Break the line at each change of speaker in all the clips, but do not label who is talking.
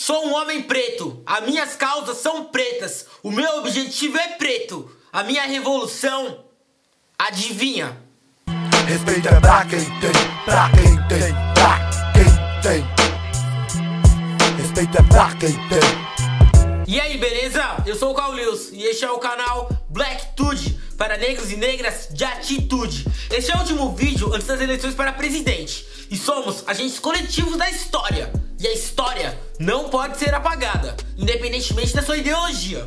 Sou um homem preto, as minhas causas são pretas, o meu objetivo é preto, a minha revolução, adivinha?
Respeito é pra quem tem, pra quem tem, pra quem tem. Respeito é pra quem tem.
E aí, beleza? Eu sou o Caulius e este é o canal Blacktude, para negros e negras de atitude. Este é o último vídeo antes das eleições para presidente. E somos agentes coletivos da história. E a história não pode ser apagada, independentemente da sua ideologia.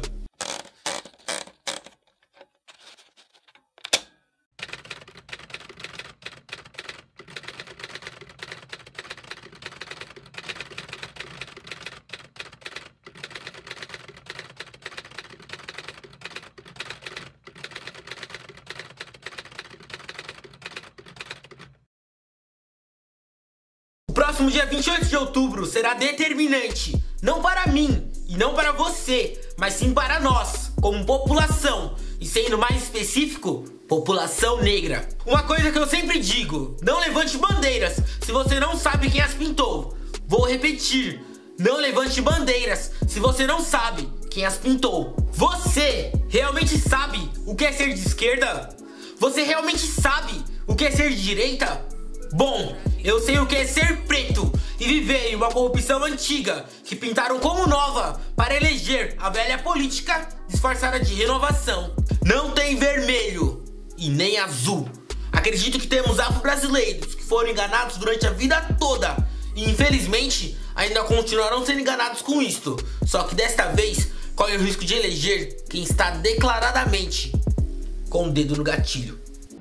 O próximo dia 28 de outubro será determinante, não para mim e não para você, mas sim para nós, como população, e sendo mais específico, população negra. Uma coisa que eu sempre digo, não levante bandeiras se você não sabe quem as pintou. Vou repetir, não levante bandeiras se você não sabe quem as pintou. Você realmente sabe o que é ser de esquerda? Você realmente sabe o que é ser de direita? Bom, eu sei o que é ser preto e viver em uma corrupção antiga que pintaram como nova para eleger a velha política disfarçada de renovação. Não tem vermelho e nem azul. Acredito que temos afro-brasileiros que foram enganados durante a vida toda e infelizmente ainda continuarão sendo enganados com isto. Só que desta vez corre o risco de eleger quem está declaradamente com o dedo no gatilho.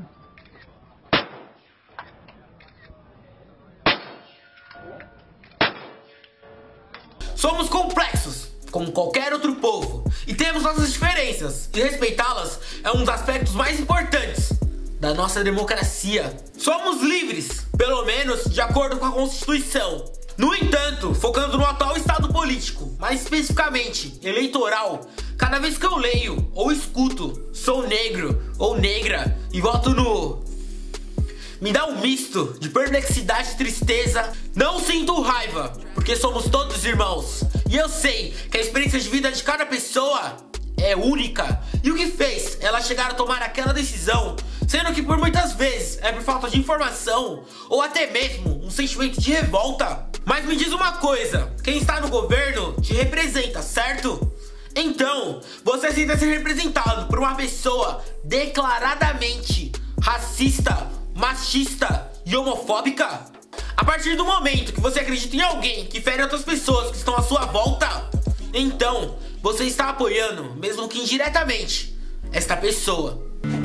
Somos complexos, como qualquer outro povo, e temos nossas diferenças, e respeitá-las é um dos aspectos mais importantes da nossa democracia. Somos livres, pelo menos de acordo com a Constituição. No entanto, focando no atual estado político, mais especificamente eleitoral, cada vez que eu leio ou escuto sou negro ou negra e voto no... me dá um misto de perplexidade e tristeza. Não sinto raiva, porque somos todos irmãos. E eu sei que a experiência de vida de cada pessoa é única. E o que fez ela chegar a tomar aquela decisão, sendo que por muitas vezes é por falta de informação ou até mesmo um sentimento de revolta. Mas me diz uma coisa, quem está no governo te representa, certo? Então, você aceita ser representado por uma pessoa declaradamente racista, machista e homofóbica? A partir do momento que você acredita em alguém que fere outras pessoas que estão à sua volta, então você está apoiando, mesmo que indiretamente, esta pessoa.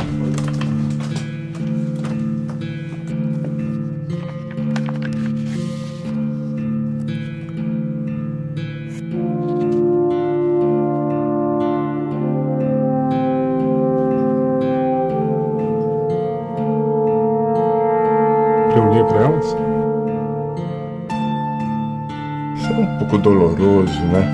Eu lia para elas? Isso é um pouco doloroso, né?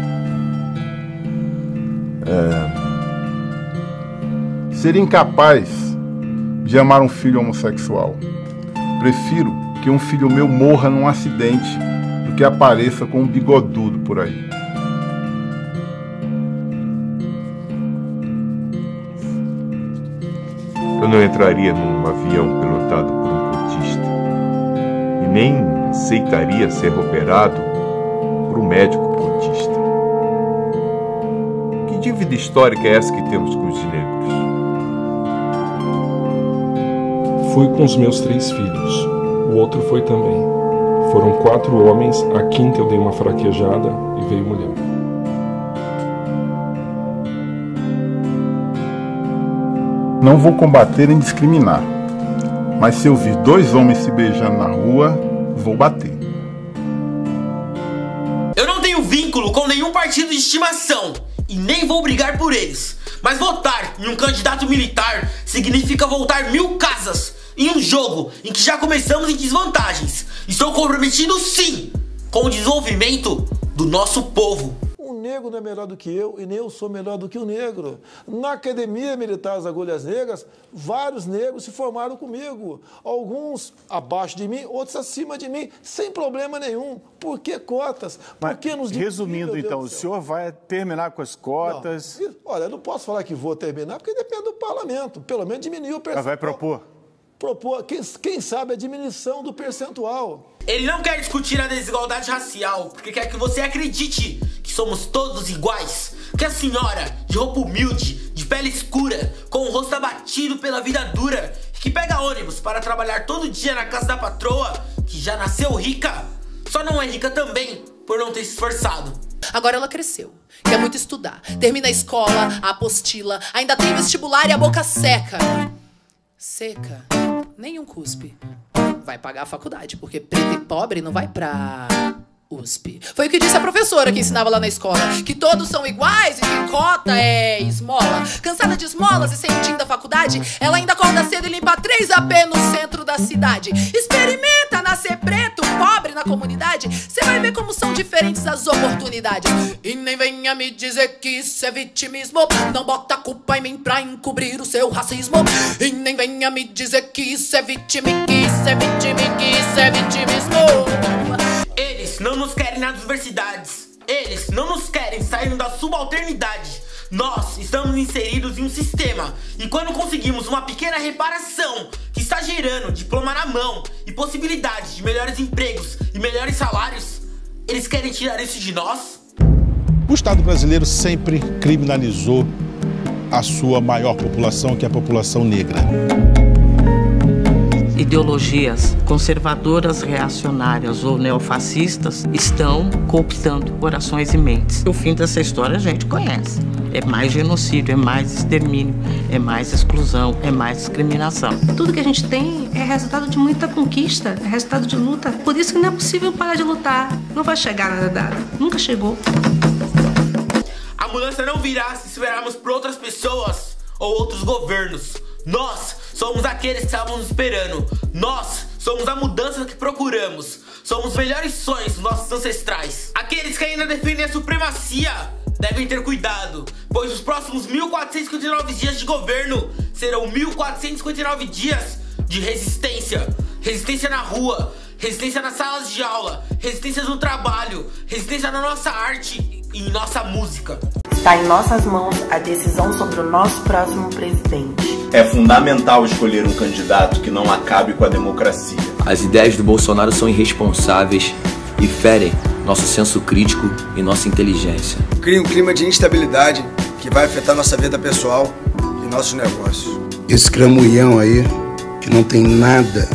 Seria incapaz de amar um filho homossexual. Prefiro que um filho meu morra num acidente do que apareça com um bigodudo por aí.
Eu não entraria num avião pilotado por um cotista e nem aceitaria ser operado por um médico cotista. Que dívida histórica é essa que temos com os negros?
Fui com os meus 3 filhos. O outro foi também. Foram 4 homens, a quinta eu dei uma fraquejada e veio mulher. Não vou combater nem discriminar, mas se eu vir 2 homens se beijando na rua, vou bater.
Eu não tenho vínculo com nenhum partido de estimação e nem vou brigar por eles. Mas votar em um candidato militar significa voltar 1000 casas em um jogo em que já começamos em desvantagens. Estou comprometido sim com o desenvolvimento do nosso povo.
O negro
negro não é melhor do que eu e nem eu sou melhor do que o negro. Na Academia Militar das Agulhas Negras, vários negros se formaram comigo. Alguns abaixo de mim, outros acima de mim, sem problema nenhum. Por que cotas? Por que nos
resumindo, então, o senhor vai terminar com as cotas?
Não, olha, eu não posso falar que vou terminar, porque depende do parlamento. Pelo menos diminuir o percentual.
Mas vai propor?
Propor, quem sabe, a diminuição do percentual.
Ele não quer discutir a desigualdade racial, porque quer que você acredite que somos todos iguais. Que a senhora, de roupa humilde, de pele escura, com o rosto abatido pela vida dura, que pega ônibus para trabalhar todo dia na casa da patroa, que já nasceu rica, só não é rica também por não ter se esforçado.
Agora ela cresceu, quer muito estudar, termina a escola, a apostila, ainda tem vestibular e a boca seca. Seca, nenhum cuspe. Vai pagar a faculdade, porque preto e pobre não vai pra USP. Foi o que disse a professora que ensinava lá na escola, que todos são iguais e que cota é esmola. Cansada de esmolas e sem o da faculdade, ela ainda acorda cedo e limpa 3 AP no centro da cidade. Experimenta nascer preto, pobre na comunidade, cê vai ver como são diferentes as oportunidades. E nem venha me dizer que isso é vitimismo, não bota a culpa em mim pra encobrir o seu racismo. E nem venha me dizer que isso é vitimismo, que isso é vitimismo, que isso é vitimismo.
Eles não nos querem nas diversidades. Eles não nos querem saindo da subalternidade. Nós estamos inseridos em um sistema, e quando conseguimos uma pequena reparação que está gerando diploma na mão e possibilidades de melhores empregos e melhores salários, eles querem tirar isso de nós?
O Estado brasileiro sempre criminalizou a sua maior população, que é a população negra.
Ideologias conservadoras, reacionárias ou neofascistas estão cooptando corações e mentes. O fim dessa história a gente conhece. É mais genocídio, é mais extermínio, é mais exclusão, é mais discriminação.
Tudo que a gente tem é resultado de muita conquista, é resultado de luta. Por isso que não é possível parar de lutar. Não vai chegar nada dado. Nunca chegou.
A mudança não virá se esperarmos por outras pessoas ou outros governos. Nós somos aqueles que estávamos esperando. Nós somos a mudança que procuramos. Somos os melhores sonhos dos nossos ancestrais. Aqueles que ainda defendem a supremacia devem ter cuidado, pois os próximos 1459 dias de governo serão 1459 dias de resistência. Resistência na rua, resistência nas salas de aula, resistência no trabalho, resistência na nossa arte e em nossa música.
Está em nossas mãos a decisão sobre o nosso próximo presidente.
É fundamental escolher um candidato que não acabe com a democracia.
As ideias do Bolsonaro são irresponsáveis e ferem nosso senso crítico e nossa inteligência.
Cria um clima de instabilidade que vai afetar nossa vida pessoal e nossos negócios.
Esse cramunhão aí, que não tem nada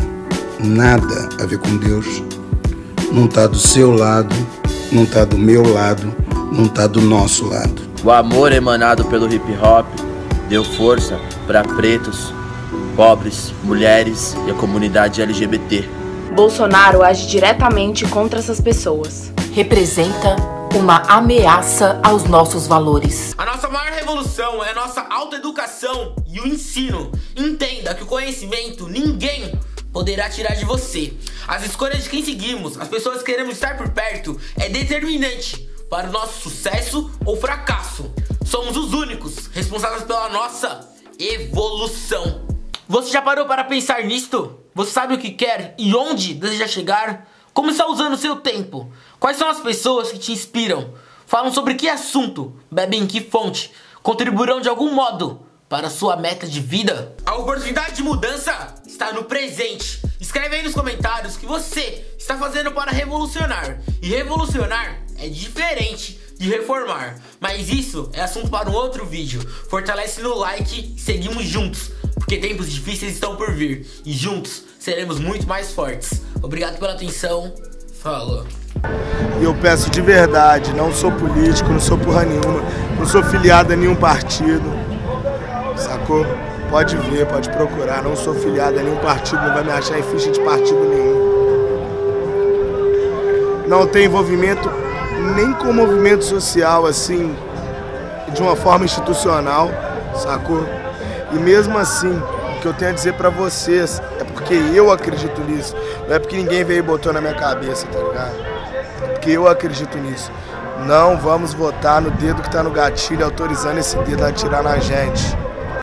a ver com Deus, não tá do seu lado, não tá do meu lado, não tá do nosso lado.
O amor emanado pelo hip hop deu força para pretos, pobres, mulheres e a comunidade LGBT.
Bolsonaro age diretamente contra essas pessoas.
Representa uma ameaça aos nossos valores.
A nossa maior revolução é a nossa autoeducação e o ensino. Entenda que o conhecimento ninguém poderá tirar de você. As escolhas de quem seguimos, as pessoas que queremos estar por perto, é determinante para o nosso sucesso ou fracasso. Somos os únicos responsáveis pela nossa evolução. Você já parou para pensar nisto? Você sabe o que quer e onde deseja chegar? Como está usando o seu tempo? Quais são as pessoas que te inspiram? Falam sobre que assunto? Bebem em que fonte? Contribuirão de algum modo para a sua meta de vida? A oportunidade de mudança está no presente. Escreve aí nos comentários o que você está fazendo para revolucionar. E revolucionar é diferente de reformar. Mas isso é assunto para um outro vídeo. Fortalece no like e seguimos juntos, porque tempos difíceis estão por vir. E juntos seremos muito mais fortes. Obrigado pela atenção. Falou.
E eu peço de verdade, não sou político, não sou porra nenhuma, não sou filiado a nenhum partido, sacou? Pode ver, pode procurar, não sou filiado a nenhum partido, não vai me achar em ficha de partido nenhum. Não tenho envolvimento nem com movimento social, assim, de uma forma institucional, sacou? E mesmo assim, o que eu tenho a dizer pra vocês é porque eu acredito nisso, não é porque ninguém veio e botou na minha cabeça, tá ligado? É porque eu acredito nisso. Não vamos votar no dedo que tá no gatilho autorizando esse dedo a atirar na gente.